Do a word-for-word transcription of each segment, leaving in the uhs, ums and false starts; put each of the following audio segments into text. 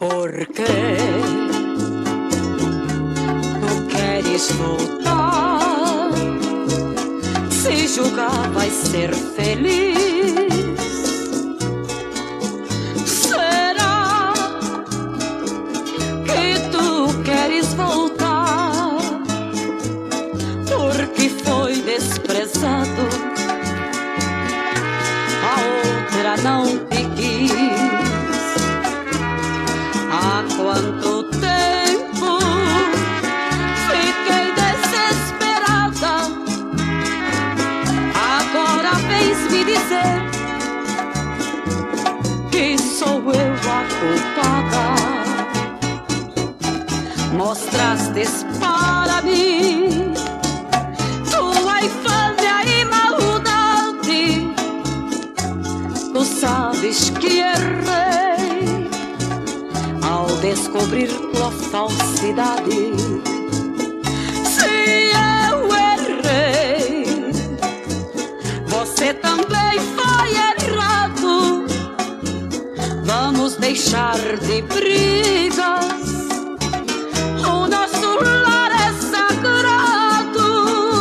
Porque tu queres voltar, se julgar vais ser feliz. Será que tu queres voltar porque foi desprezado, a outra não te quis? Há quanto tempo fiquei desesperada, agora vens me dizer que sou eu a culpada. Mostrastes para mim tua infâmia e maldade, tu sabes que errei ao descobrir tua falsidade. Se eu errei, você também foi errado. Vamos deixar de brigas, o nosso lar é sagrado.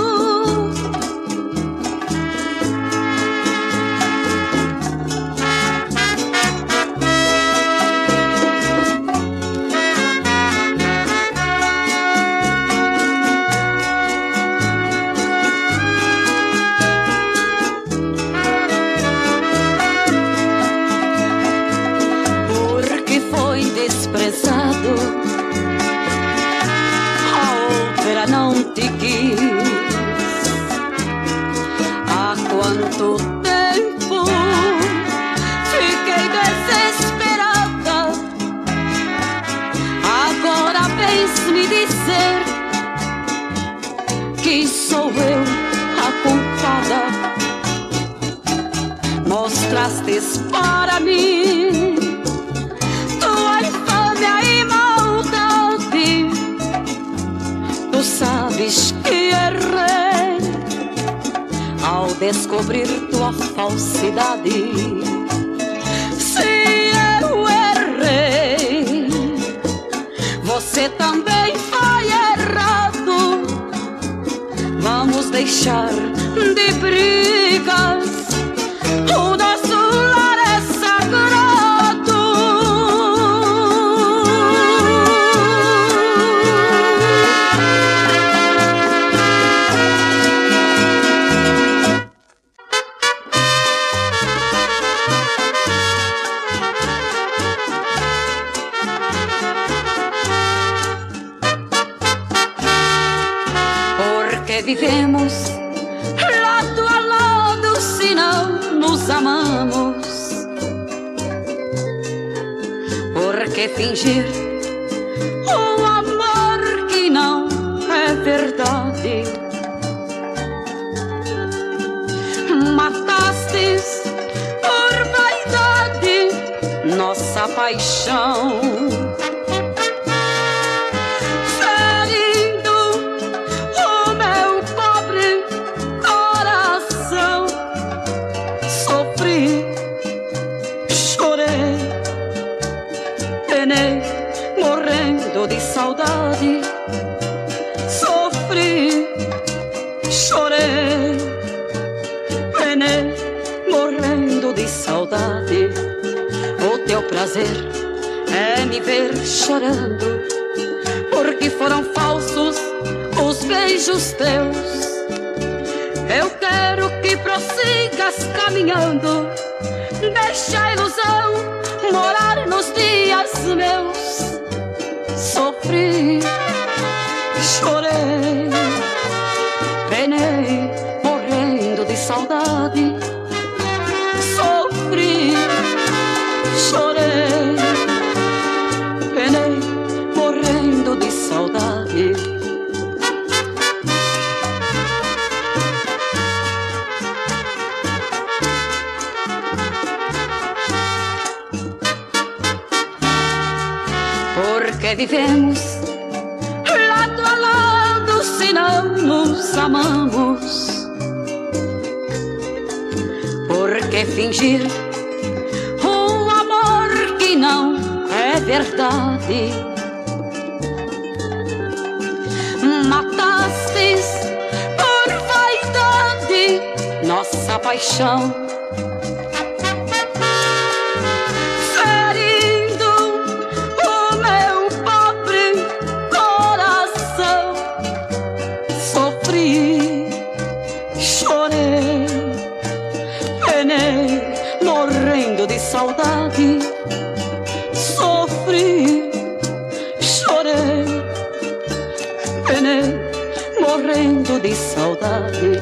Porque foi desprezado, não te quis. Há quanto tempo fiquei desesperada, agora vens me dizer que sou eu a culpada. Mostrastes para mim tua infâmia e maldade, tu sabes que errei ao descobrir tua falsidade. Se eu errei, você também foi errado. Vamos deixar de brigas, o nosso lar é sagrado. Vivemos lado a lado se não nos amamos. Por que fingir um amor que não é verdade? Matastes por vaidade nossa paixão, morrendo de saudade. Sofri, chorei, penei, morrendo de saudade. O teu prazer é me ver chorando, porque foram falsos os beijos teus. Eu quero que prossigas caminhando, deixa a ilusão morar nos dias meus. Sofri, chorei, penei, morrendo de saudade. Sofri, chorei, penei, morrendo de saudade. Porque vivemos lado a lado se não nos amamos. Por que fingir um amor que não é verdade? saudade. Matastes por vaidade nossa paixão, ferindo o meu pobre coração. Sofri, chorei, penei, morrendo de saudade. Sofri, chorei, penei, morrendo de saudade.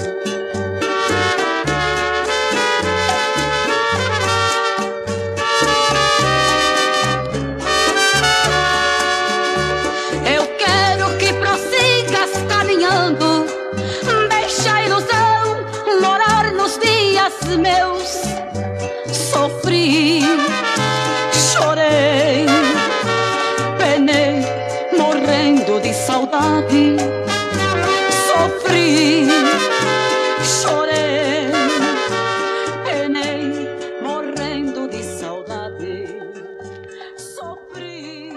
Eu quero que prossigas caminhando, deixa a ilusão morar nos dias meus. Sofri, chorei, penei, morrendo de saudade. Sofri, chorei, penei, morrendo de saudade. Sofri,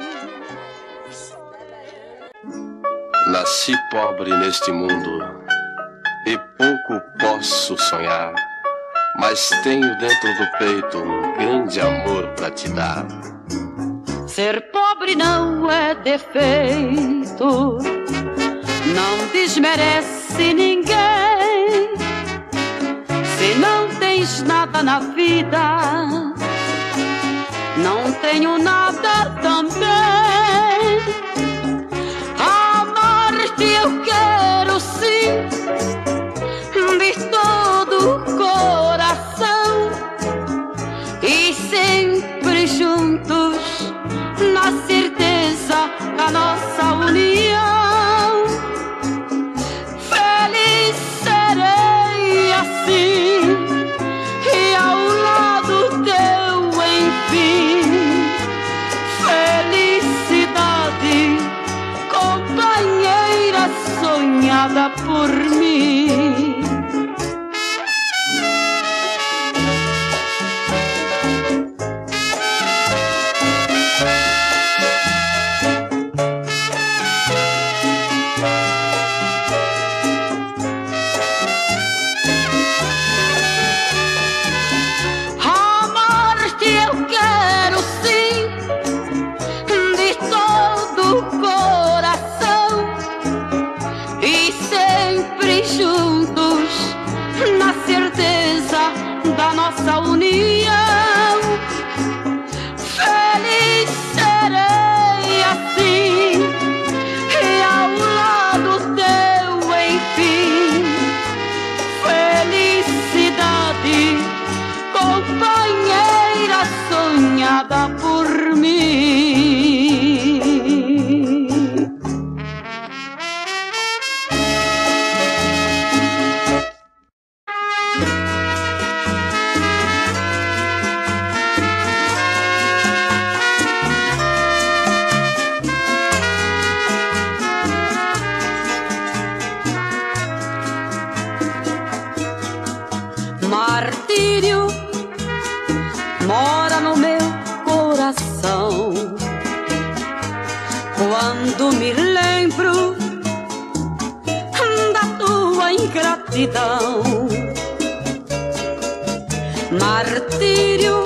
chorei. Nasci pobre neste mundo e pouco posso sonhar, mas tenho dentro do peito um grande amor pra te dar. Ser pobre não é defeito, não desmerece ninguém. Se não tens nada na vida, não tenho nada também. Amar-te eu quero sim, de todo o coração, e sempre juntos na certeza da nossa união. Feliz serei assim, e ao lado teu enfim. Felicidade, companheira sonhada por mim. Da nossa união, feliz serei assim, e ao lado teu enfim. Felicidade, companheira sonhada por mim. Martírio mora no meu coração quando me lembro da tua ingratidão. Martírio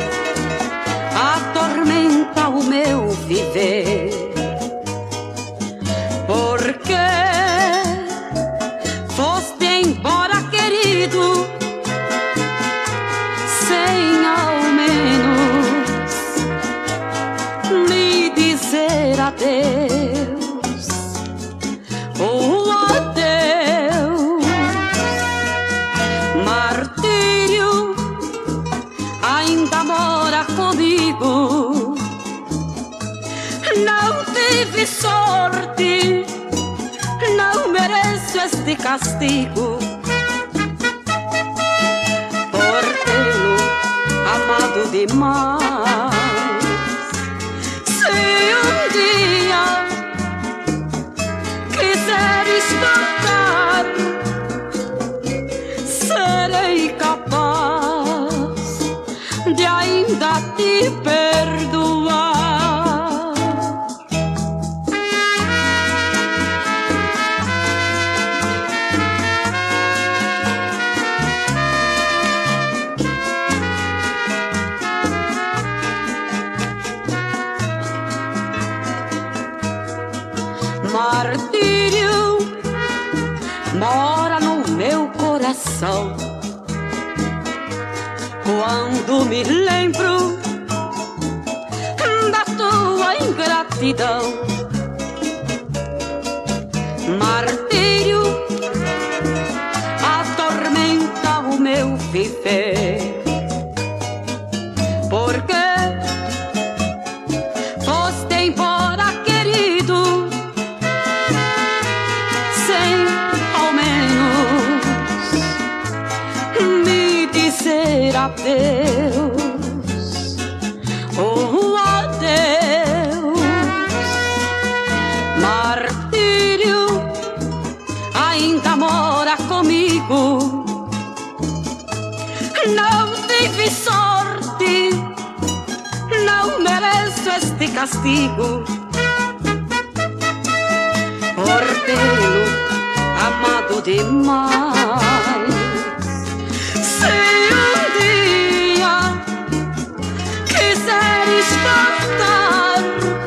atormenta o meu viver, porque foste embora, querido, sem ao menos me dizer adeus. Oh, adeus. Martírio ainda mora comigo. Não tive sorte, não mereço este castigo, por tê-lo amado demais. Se um dia quiseres voltar, serei capaz de ainda te perdoar. coração quando me lembro da tua ingratidão. Martírio atormenta o meu viver, porque foste embora, querido, sem ao menos me dizer adeus. Oh, adeus. Martírio ainda mora comigo. Não tive sorte, não mereço este castigo por tê-lo amado demais. Se um dia quiseres voltar,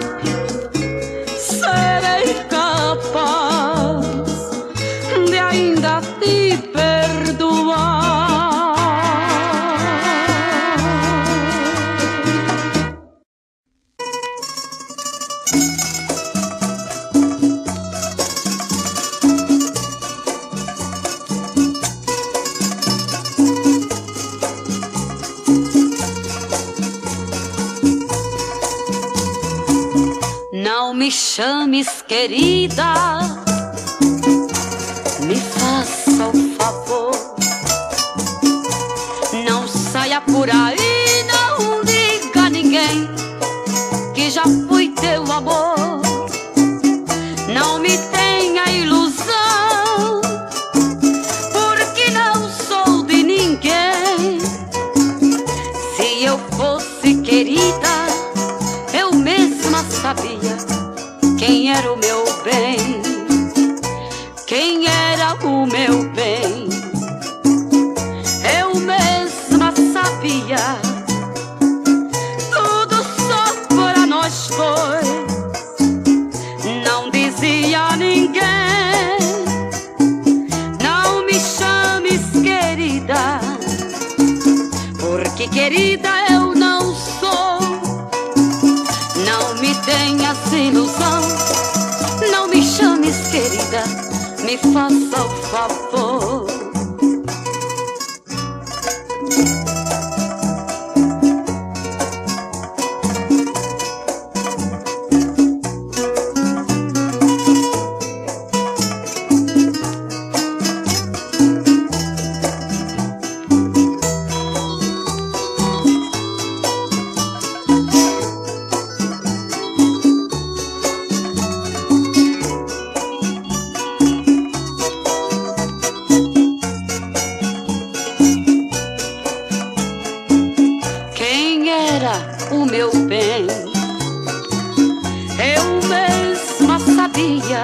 serei capaz de ainda te perdoar. Não me chames querida, me faça o favor. Não saia por aí, não diga a ninguém que já fui teu amor. Não me tenha ilusão, porque não sou de ninguém. Se eu fosse querida, eu mesma sabia quem era o meu bem, quem era o meu bem. Eu mesma sabia, tudo só para nós dois. Não dizia a ninguém, não me chames querida, porque querida eu não sou. Não me tenhas ilusão, não me chames querida, me faça o favor. O meu bem, eu mesma sabia,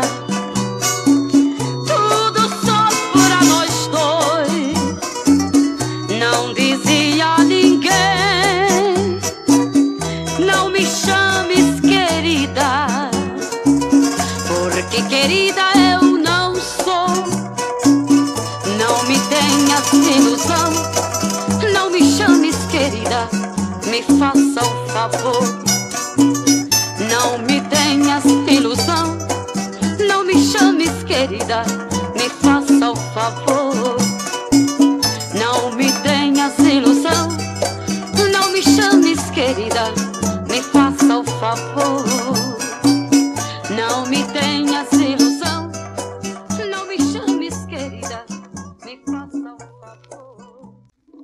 tudo só para nós dois. Não dizia a ninguém, não me chames querida, porque querida eu não sou. Não me tenhas ilusão, não me chames querida, me faça um favor. Não me tenhas ilusão, não me chames querida, me faça um favor. Não me tenhas ilusão, não me chames querida, me faça um favor. Não me tenhas ilusão, não me chames querida, me faça um favor.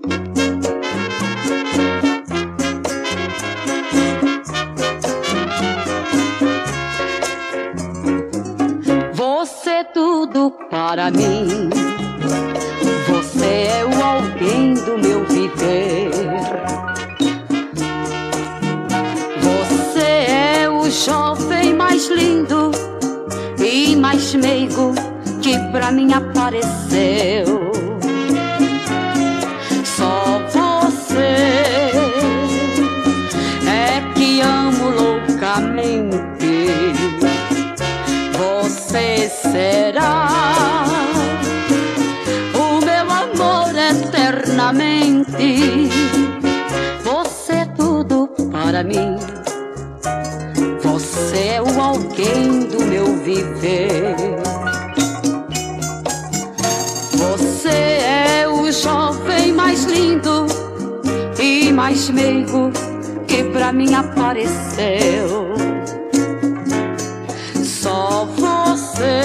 Você é tudo para mim, você é o alguém do meu viver. Você é o jovem mais lindo e mais meigo que pra mim apareceu. Só você é que amo loucamente. Você será o meu amor para mim. Você é o alguém do meu viver. Você é o jovem mais lindo e mais meigo que pra mim apareceu. Só você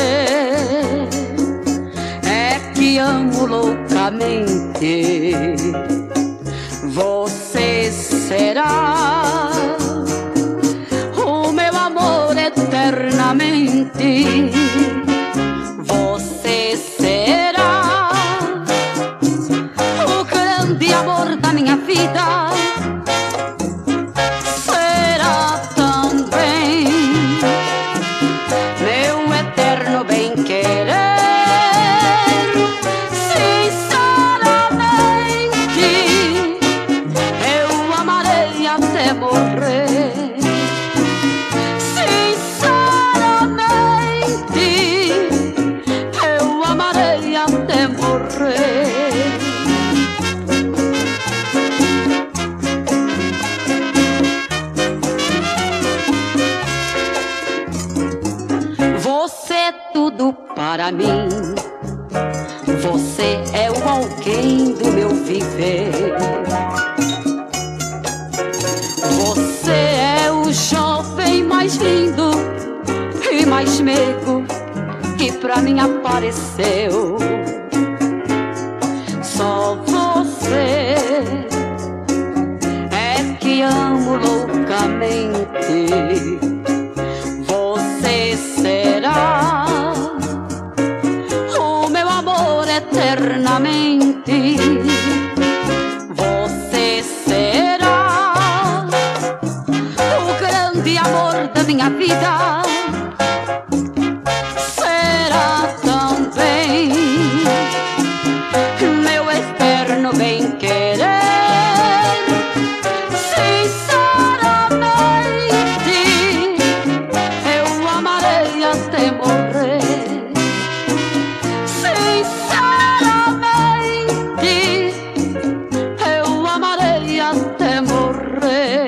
é que amo loucamente. Você será o meu amor eternamente. Você será o grande amor da minha vida. Será também meu eterno bem-querer. Sinceramente, eu amarei até morrer. Sinceramente, eu amarei até morrer. Você é tudo para mim. Você é o alguém do meu viver. Você é o jovem mais lindo e mais meigo que pra mim apareceu. Só você é que amo loucamente. Você será o meu amor eternamente. Você será o grande amor da minha vida. Será também meu eterno bem-querer. Sinceramente, eu amarei até morrer. Sinceramente, eu amarei até morrer.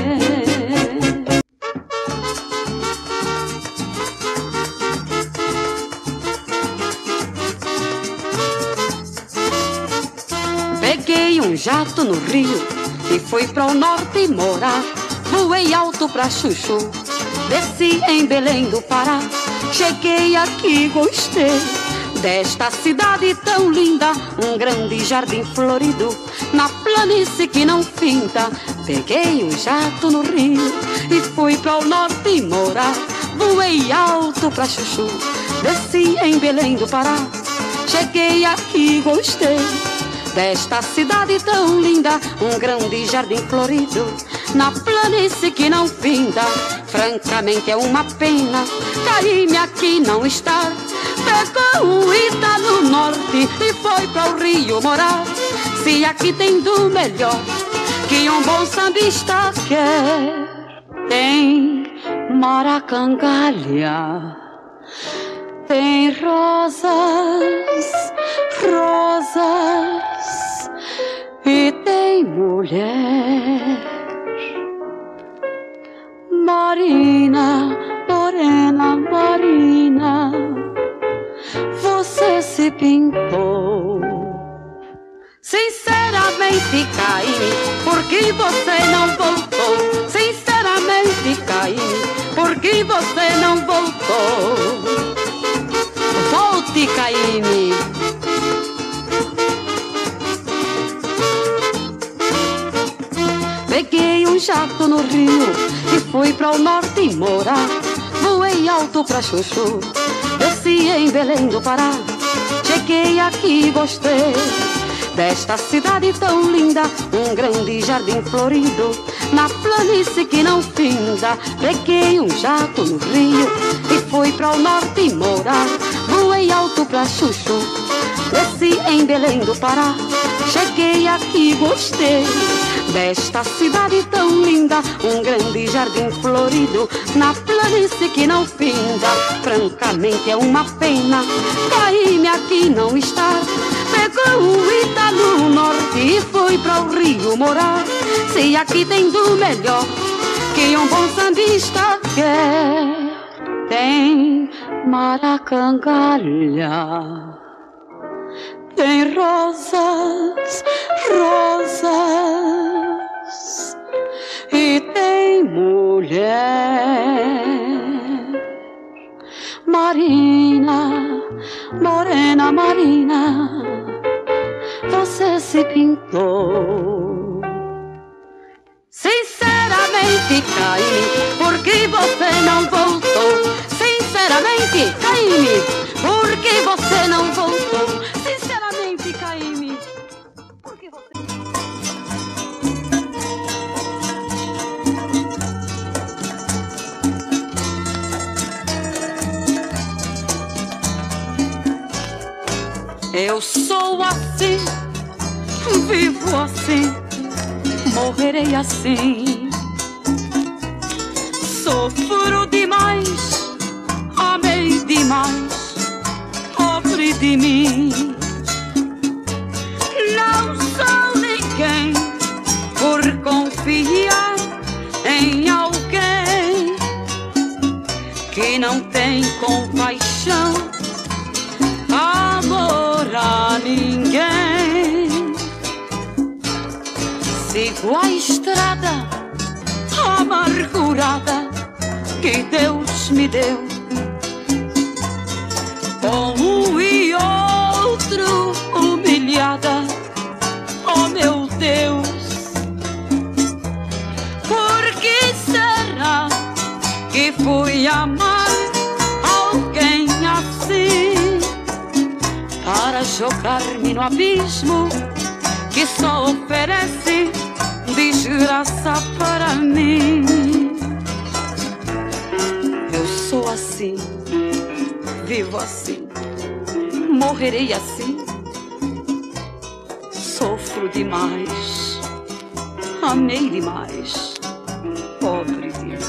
Peguei um jato no Rio e fui para o norte morar. Voei alto pra Chuchu, desci em Belém do Pará. Cheguei aqui, gostei desta cidade tão linda. Um grande jardim florido na planície que não finda. Peguei um jato no Rio e fui para o norte morar. Voei alto pra Chuchu, desci em Belém do Pará. Cheguei aqui, gostei desta cidade tão linda. Um grande jardim florido na planície que não finda. Francamente é uma pena cair-me aqui não estar. Pegou um Ita no norte e foi para o Rio morar. Se aqui tem do melhor que um bom sambista quer. Tem maracangalha, tem rosas, rosas, e tem mulher. Marina, morena, Marina, você se pintou. Sinceramente caí, porque você não voltou. Sinceramente caí, porque você não voltou. Volte, Caíme. Peguei um jato no Rio e fui para o norte morar. Voei alto pra Chuchu, desci em Belém do Pará. Cheguei aqui e gostei desta cidade tão linda. Um grande jardim florido na planície que não finda. Peguei um jato no Rio e fui para o norte morar. Voei alto pra Chuchu, desci em Belém do Pará. Cheguei aqui e gostei desta cidade tão linda. Um grande jardim florido na planície que não finda. Francamente é uma pena cair-me aqui não estar. Pegou o Ita no norte e foi para o Rio morar. Se aqui tem do melhor que um bom sambista quer. Tem maracangalha, tem rosas, rosas, e tem mulher. Marina, morena Marina, você se pintou. Sinceramente, cai-me, porque você não voltou. Sinceramente, cai-me, porque você não voltou. Sinceramente, cai-me, porque você... Eu sou assim, vivo assim, morrerei assim. Sofro demais, amei demais, pobre de mim. Não sou ninguém por confiar em alguém que não tem compaixão, amor a ninguém. Sigo a estrada amargurada que Deus me deu, com um e outro humilhada, oh meu Deus. Por que será que fui amar alguém assim, para jogar-me no abismo que só oferece desgraça para mim? Eu sou assim, vivo assim, morrerei assim. Sofro demais, amei demais, pobre de mim.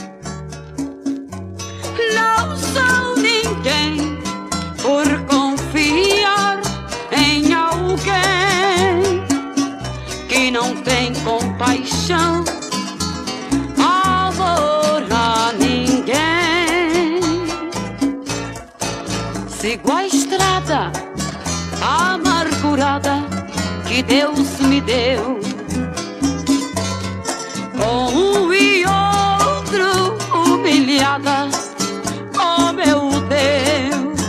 Não sou ninguém por confiar em alguém que não tem compaixão, amor a ninguém. Sigo a estrada amargurada que Deus me deu, com um e outro humilhada, oh meu Deus.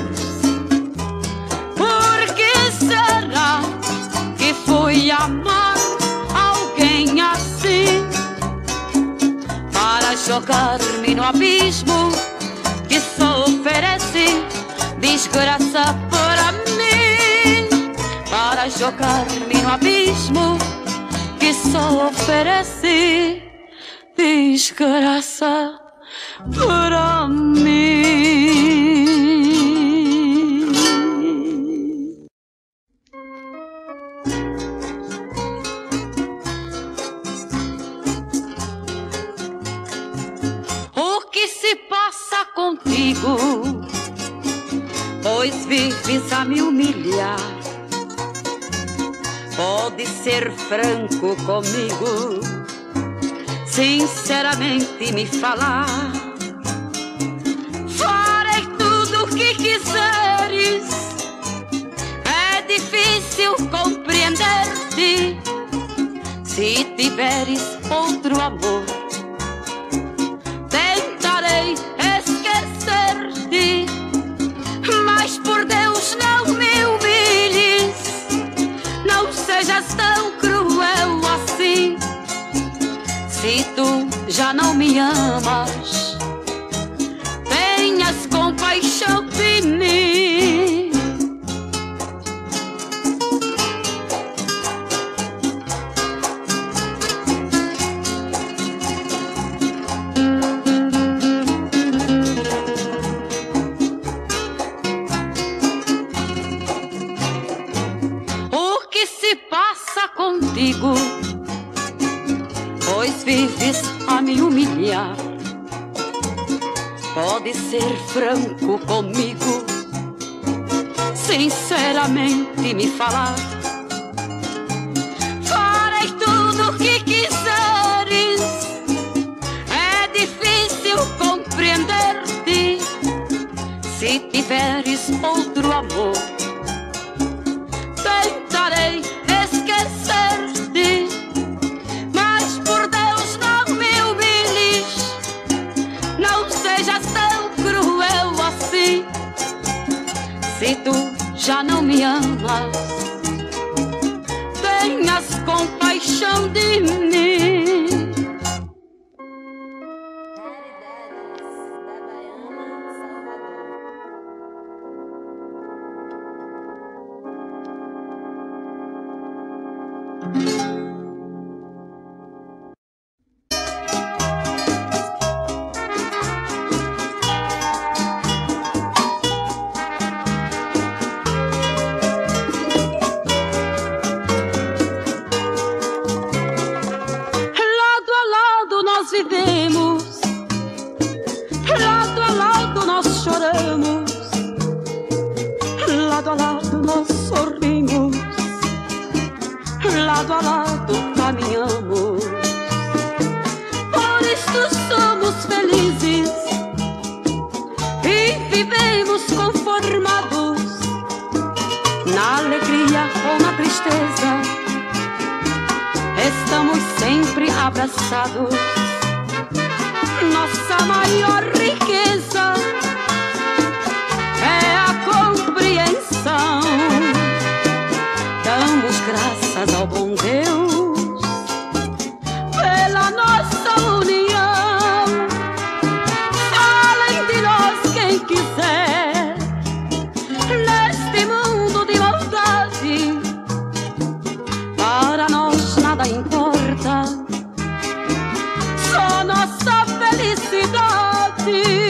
Por que será que fui amar alguém assim, para jogar-me no abismo que só oferece desgraça para mim? Para jogar-me no abismo que só oferece desgraça para mim. O que se passa contigo, pois vives a me humilhar? Pode ser franco comigo, sinceramente me falar. Farei tudo o que quiseres, é difícil compreender-te. Se tiveres outro amor, tentarei esquecer-te. Mas por Deus não me humilhes, não sejas tão cruel assim. Se tu já não me amas, tenhas compaixão de mim. O que se passa contigo, pois vives a me humilhar? Pode ser franco comigo, sinceramente me falar. Farei tudo o que quiseres, amor. Tentarei esquecer-te, mas por Deus não me humilhes, não sejas tão cruel assim. Se tu já não me amas, tenhas compaixão de mim. Vivemos, lado a lado nós choramos, lado a lado nós sorrimos, lado a lado caminhamos. Por isso somos felizes e vivemos conformados, na alegria ou na tristeza, estamos sempre abraçados. Nossa maior riqueza é a compreensão. Damos graças ao bom Deus pela nossa união. Falem de nós quem quiser neste mundo de maldade, para nós nada importa, só nossa felicidade.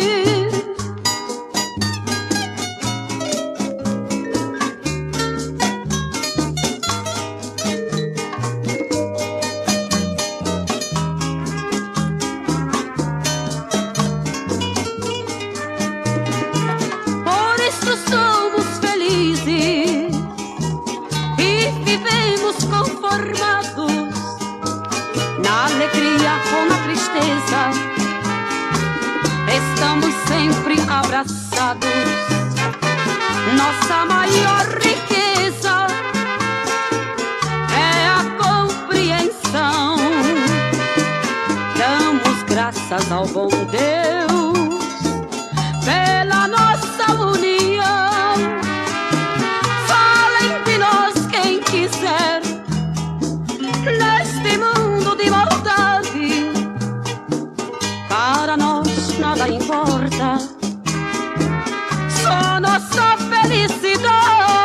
Por isso somos felizes e vivemos conformados, na alegria ou na tristeza, estamos sempre abraçados. Nossa maior riqueza é a compreensão. Damos graças ao bom Deus pela nossa união. Falem de nós quem quiser neste mundo de maldade, para nós nada importa, só nossa felicidade.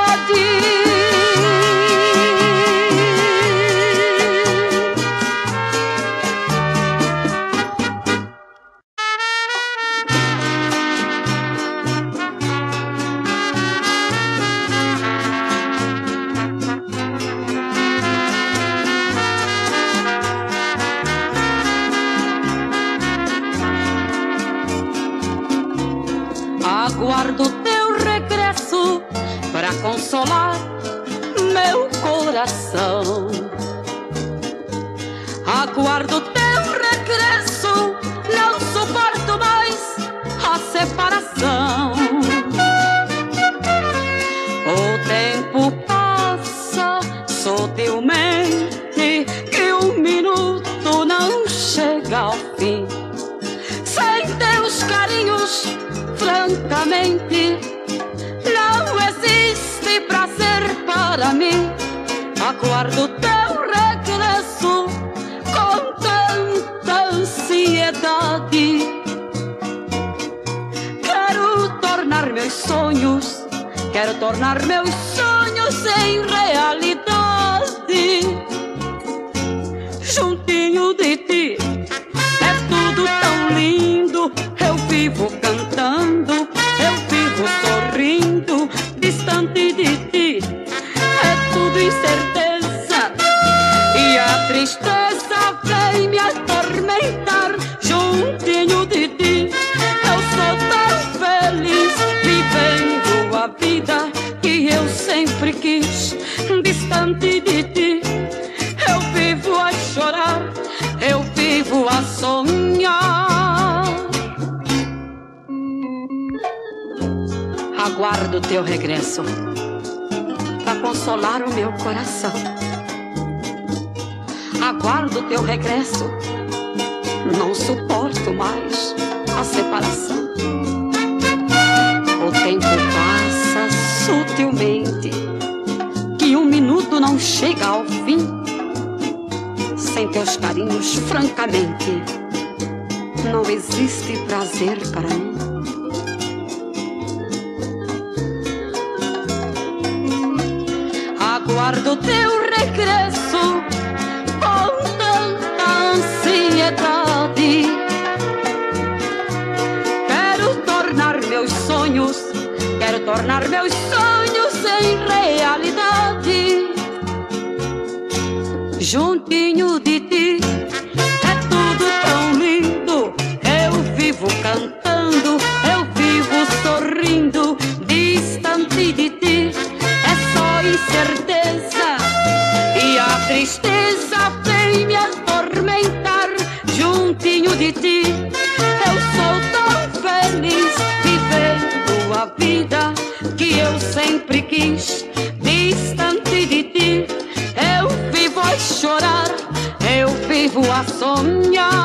Aguardo teu regresso para consolar meu coração. Aguardo teu regresso, não suporto mais a separação. O tempo passa sutilmente e um minuto não chega ao fim. Sem teus carinhos, francamente, não existe prazer para mim. Aguardo teu regresso com tanta ansiedade. Quero tornar meus sonhos, quero tornar meus sonhos em realidade. Juntinho de ti é tudo tão lindo. Eu vivo cantando, eu vivo sorrindo, distante de ti é tudo incerteza, e a tristeza vem me atormentar. Juntinho de ti eu sou tão feliz, vivendo a vida que eu sempre quis. Distante de ti aguardo teu regresso pra consolar o meu coração. Aguardo teu regresso, não suporto mais a separação. O tempo passa sutilmente, que um minuto não chega ao fim sem teus carinhos, francamente. Não existe prazer para mim. Aguardo teu regresso com tanta ansiedade. Quero tornar meus sonhos, quero tornar meus sonhos em realidade. Juntinho de ti é tudo tão lindo. Eu vivo cantando, eu vivo sorrindo. Distante de ti é só incerteza, e a tristeza vem me atormentar. Juntinho de ti eu sou tão feliz, vivendo a vida que eu sempre quis. Distante de ti eu vivo a chorar, eu vivo a sonhar.